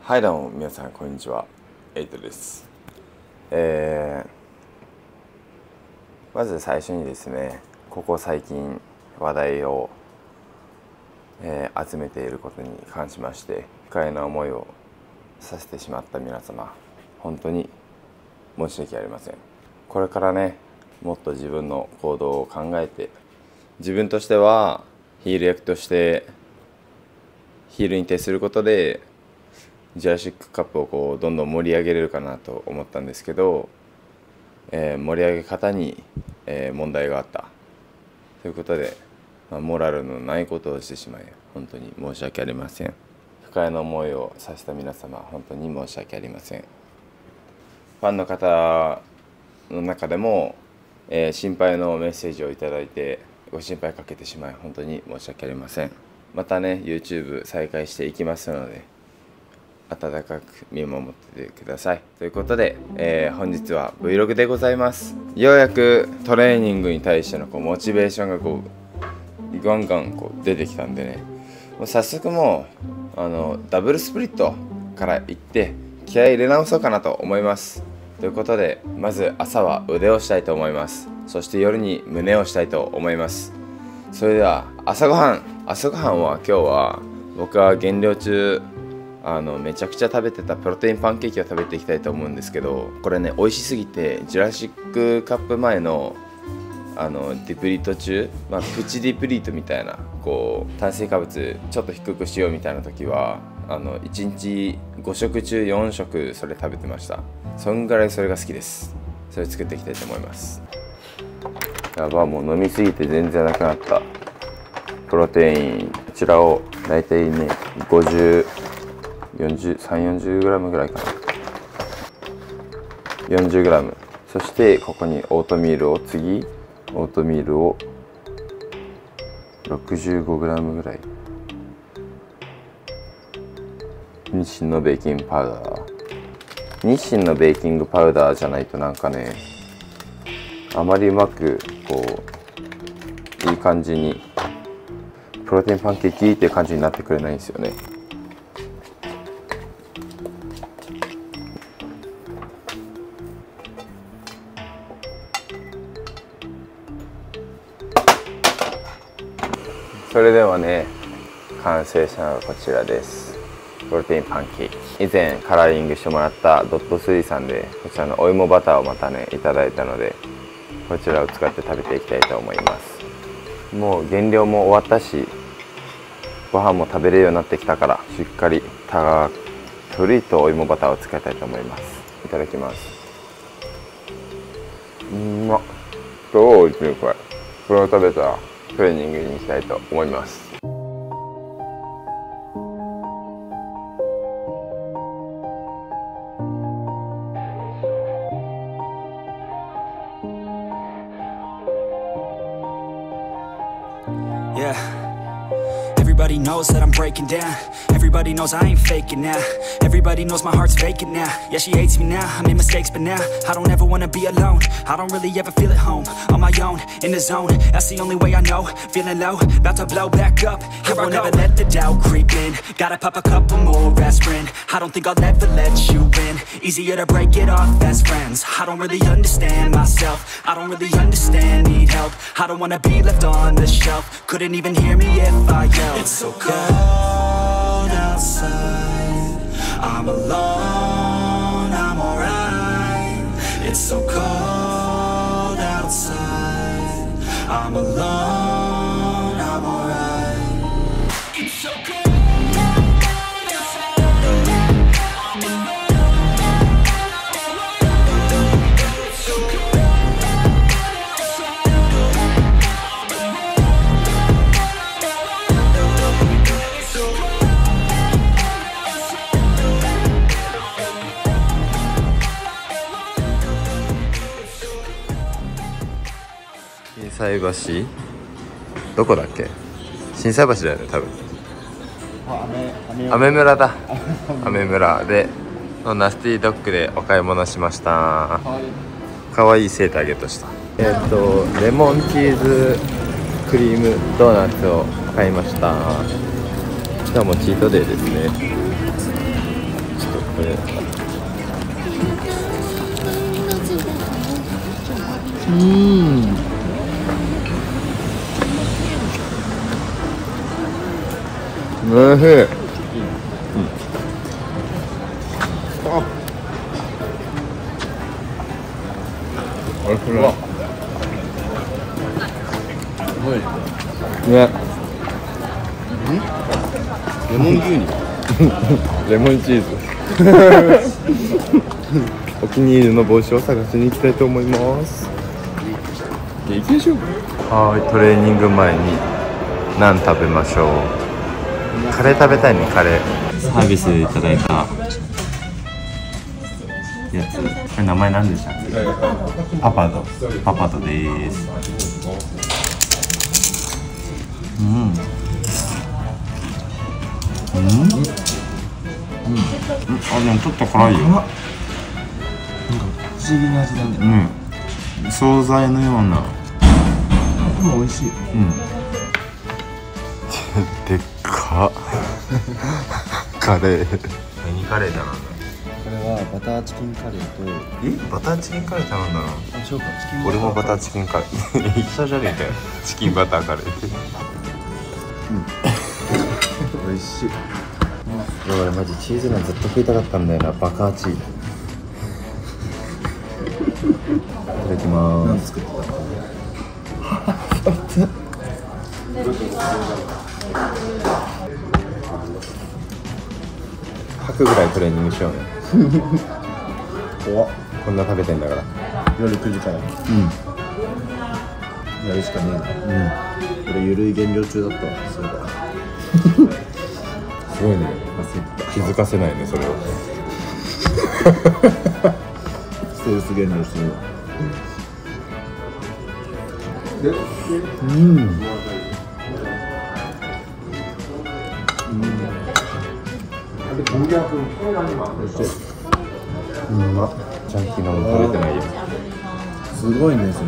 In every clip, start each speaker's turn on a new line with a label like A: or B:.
A: はいどうも皆さんこんにちは、エイトです。まず最初にですね、ここ最近話題を、集めていることに関しまして不快な思いをさせてしまった皆様、本当に申し訳ありません。これからね、もっと自分の行動を考えて、自分としてはヒール役としてヒールに徹することでジュラシックカップをこうどんどん盛り上げれるかなと思ったんですけど、盛り上げ方に、問題があったということで、モラルのないことをしてしまい本当に申し訳ありません。不快な思いをさせた皆様、本当に申し訳ありません。ファンの方の中でも、心配のメッセージをいただいてご心配かけてしまい本当に申し訳ありません。またね YouTube 再開していきますので温かく見守っててくださいということで、本日は Vlog でございます。ようやくトレーニングに対してのモチベーションがガンガン出てきたんでね、もう早速もうダブルスプリットからいって気合い入れ直そうかなと思います。ということでまず朝は腕をしたいと思います。そして夜に胸をしたいと思います。それでは朝ごはんは今日は僕は減量中めちゃくちゃ食べてたプロテインパンケーキを食べていきたいと思うんですけど、これね美味しすぎてジュラシックカップ前のディプリート中、プチディプリートみたいな炭水化物ちょっと低くしようみたいな時は1日5食中4食それ食べてました。そんぐらいそれが好きです。それ作っていきたいと思います。やば、もう飲みすぎて全然なくなったプロテイン、こちらをだいたいね30-40g ぐらいかな、40g。 そしてここにオートミールを65g ぐらい、日清のベーキングパウダー、日清のベーキングパウダーじゃないとなんかねあまりうまくいい感じにプロテインパンケーキっていう感じになってくれないんですよね。それではね、完成したのがこちらです。プロテインパンケーキ、以前カラーリングしてもらったドット3さんでこちらのお芋バターをまたねいただいたので、こちらを使って食べていきたいと思います。もう減量も終わったしご飯も食べれるようになってきたから、しっかりたっぷりとお芋バターを使いたいと思います。いただきます。超おいしいこれ。これを食べたらトレーニングに行きたいと思います。
B: Everybody knows that I'm breaking down. Everybody knows I ain't faking now. Everybody knows my heart's vacant now. Yeah, she hates me now, I made mistakes but now I don't ever wanna be alone. I don't really ever feel at home. On my own, in the zone, that's the only way I know. Feeling low, about to blow back up. Here I never let the doubt creep in. Gotta pop a couple more aspirin. I don't think I'll ever let you in. Easier to break it off best friends. I don't really understand myself. I don't really understand, need help. I don't wanna be left on the shelf. Couldn't even hear me if I yelled. It's so cold outside, I'm alone, I'm alright. It's so cold outside, I'm alone, I'm alright. It's so cold.
A: 心斎橋どこだっけ？心斎橋だよね多分。アメ村だ。アメ村でナスティドッグでお買い物しました。かわいいセーターゲットした。レモンチーズクリームドーナツを買いました。今日もチートデイですね。 これおいしい。おいしいね。
C: レモン牛乳
A: レモンチーズお気に入りの帽子を探しに行きたいと思います。行きましょう。はい、トレーニング前に何食べましょう。カレー食べたいね。カレーサービスでいただいたやつ、これ名前何でしたっけ？パパドです。あ、でもちょっと辛いよ。なんか
C: 不思議な味だね。
A: 惣菜のような。
C: でも美味しい。
A: でっかカレー。何カレー頼んだ？
C: これはバターチキンカレーと。
A: バターチキンカレー頼んだな。
C: あ、そうか。チキン。
A: 俺もバターチキンカレー。一緒じゃねえかよ。チキンバターカレー。
C: 美味しい。
A: 俺マジチーズナンずっと食いたかったんだよな。バカーチー。いただきまーす。
C: 作ってた。
A: 吐くぐらいトレーニングしようね。
C: 怖っ。
A: こんな食べてんだから。
C: 夜9時から。やるしかねえな。俺ゆるい減量中だったわ。そうだ。
A: すごいね。気づかせないね、それを。
C: ステルス減量してるわ。
A: ちゃんと今も取れてないよ。
C: すごいね、それ。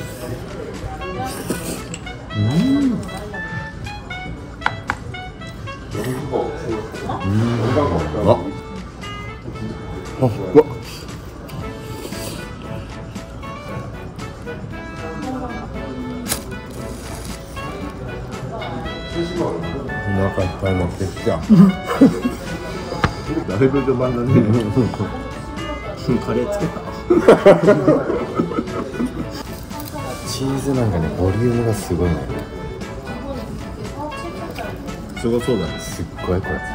A: お腹いっぱいになってきた。
C: だいぶ序盤だね。カレーつけた。
A: チーズなんかね、ボリュームがすごいね。
C: すごそうだね。
A: すっごいこれ。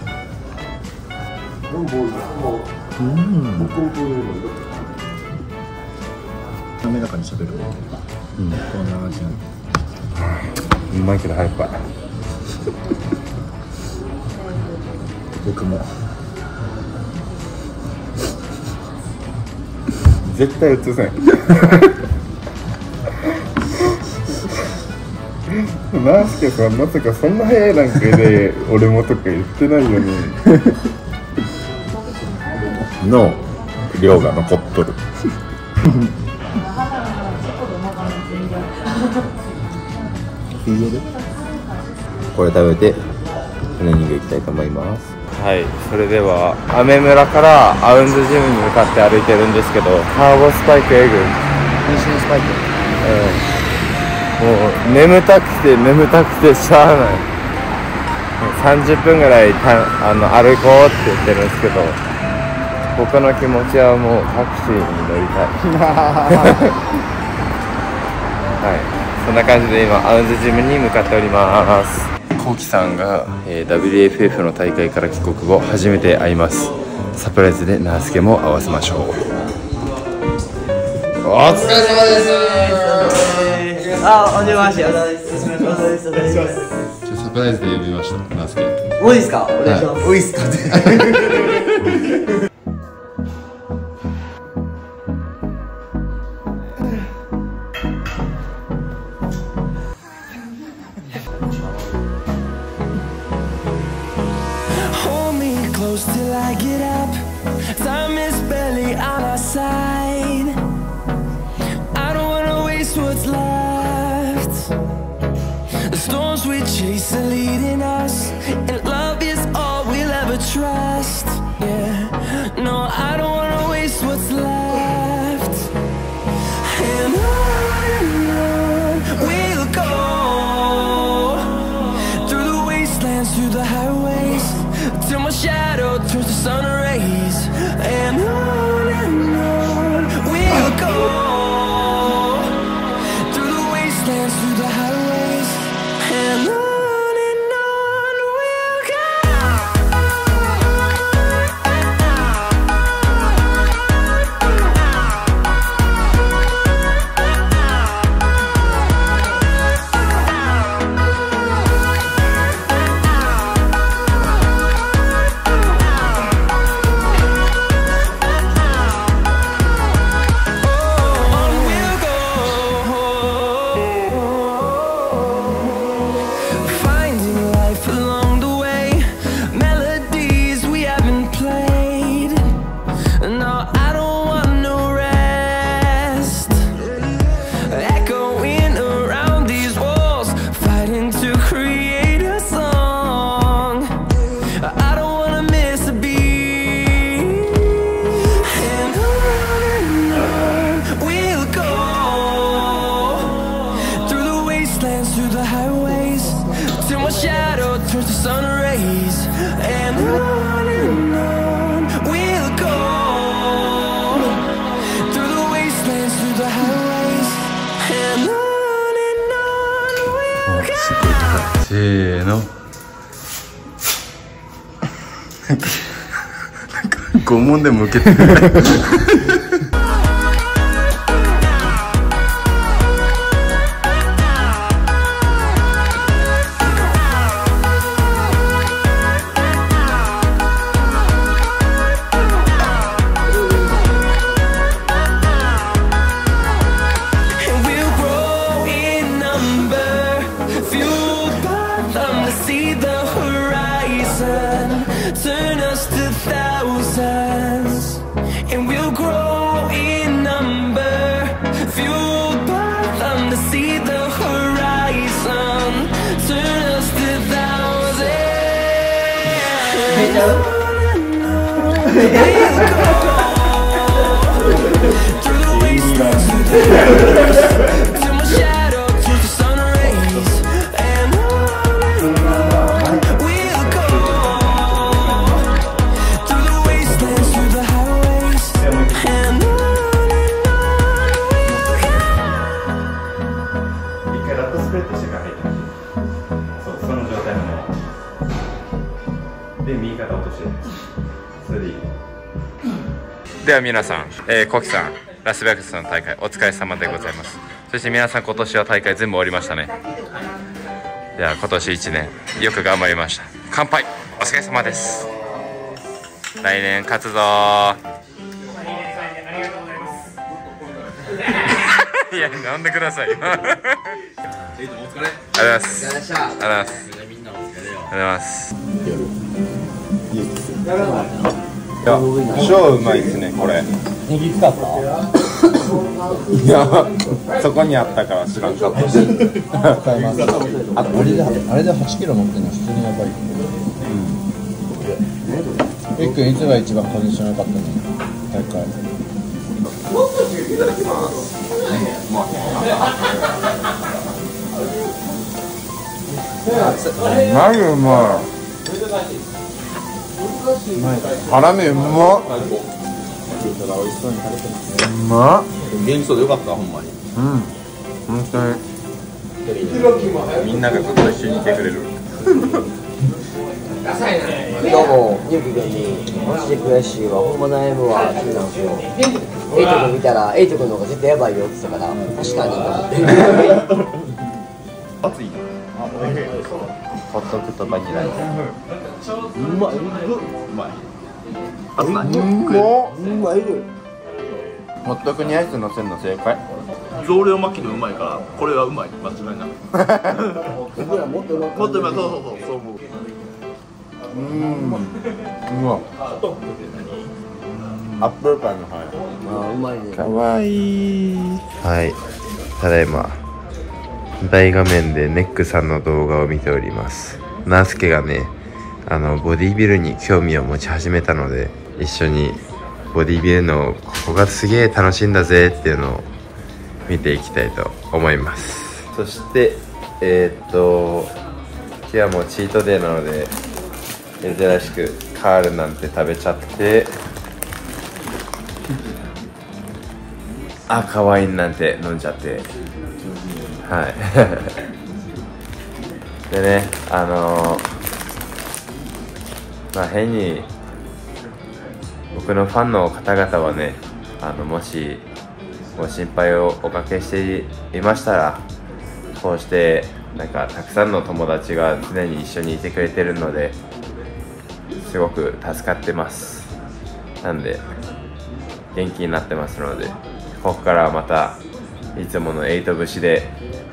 C: 滑らかに喋るもんね。こんな味なの。
A: うまいけど早くぱい。
C: 僕も。
A: 絶対映せん。ナスケさん、まさかそんな早い段階で俺もとか言ってないよね。の量が残っとる。これ食べてトレーニング行きたいと思います。はい、それではアメ村からアウンズジムに向かって歩いてるんですけど、カーボスパイクエグ、
C: 西のスパイク。
A: もう眠たくてしゃあない。30分ぐらい歩こうって言ってるんですけど、僕の気持ちはもうタクシーに乗りたい。はい、そんな感じで今アウンズジムに向かっております。コウキさんが、WFF の大会から帰国後初めて会います。サプライズでナースケも合わせましょう。お疲れ様です。
D: あ、お邪魔します。
A: サプライズで呼びました、ナースケ。
D: 多いですか？お願いします。多いっすかって。
E: Till I get up, time is barely on our side. I don't wanna waste what's left. The storms we chase are leading us, and love is all we'll ever trust. Yeah.
A: 拷問でも受けてる
E: Turn us to thousands, and we'll grow in number, fueled by them to see the horizon. Turn us to thousands. We'll go through the wastelands, through the rivers, to my shadow, to the sun rays, and on we'll go.
A: では皆さん、コキさん、ラスベガスの大会お疲れ様でございます。そして皆さん、今年は大会全部終わりましたね。では今年1年よく頑張りました。乾杯、お疲れ様です。来年勝つぞーいや、飲んでくださいよありがとうございます。ありがとうございます。いや、超うまいですね、これ。
C: ネギ使った？
A: いや、そこにあったから知らんかった。
C: 使います。あれで8キロ持ってるのは普通にやばい。エッグいつが一番コンディション良かったの？大会。
A: いただきます。うまいうまい。ハラミうまっ。うまっ。
F: 元気そうでよかった、ほんまに。
A: うん、本当にみんながずっと一緒にいてくれる
D: 今日もゆうきくんにマジで悔しいわ、ほんま悩むわって言うんですよ。エイトくん見たらエイトくんの方が絶対やばいよって言ったから、確かにと思って
F: 熱いな。ホットクとバニラです。うまい。うまい。あと何？
D: うまいよ。
A: ホットクにアイス乗せるの正解。
F: 増量巻きのうまいから、これはうまい。間違いない。
D: 僕らもっとうまく。
F: もっとうまい。そう思う。
A: うわ。アップルパイのはい。
D: あー、うまいね。
A: かわいい。はい。ただいま大画面でネックさんの動画を見ております。ナースケがね、ボディビルに興味を持ち始めたので、一緒にボディビルのここがすげえ楽しいんだぜっていうのを見ていきたいと思います。そして今日はもうチートデーなので珍しくカールなんて食べちゃって赤ワインなんて飲んじゃってはいでね、変に僕のファンの方々はね、もしご心配をおかけしていましたら、こうしてなんかたくさんの友達が常に一緒にいてくれてるのですごく助かってます。なんで元気になってますので、ここからはまたいつもの8節で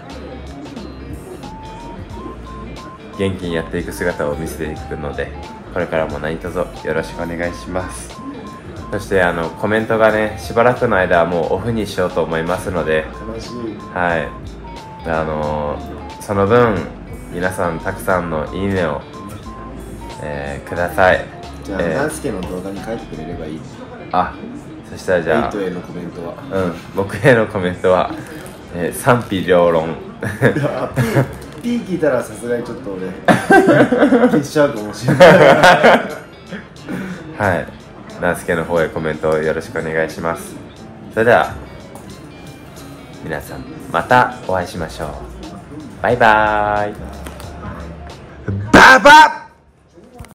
A: 元気にやっていく姿を見せていくので、これからも何卒よろしくお願いします。そしてコメントがね、しばらくの間はもうオフにしようと思いますので、はい、その分皆さんたくさんのいいねを、ください。
C: じゃあ、ナンスケの動画に書いてくれればいい。
A: あ、そしたらじゃあ、
C: エイトへのコメントは。
A: 僕へのコメントは、賛否両論。
C: P 聞いたらさすがにちょっと俺消しちゃうかもしれない
A: はい、ナンスケの方へコメントをよろしくお願いします。それでは皆さんまたお会いしましょう。バイバーイ。ババッ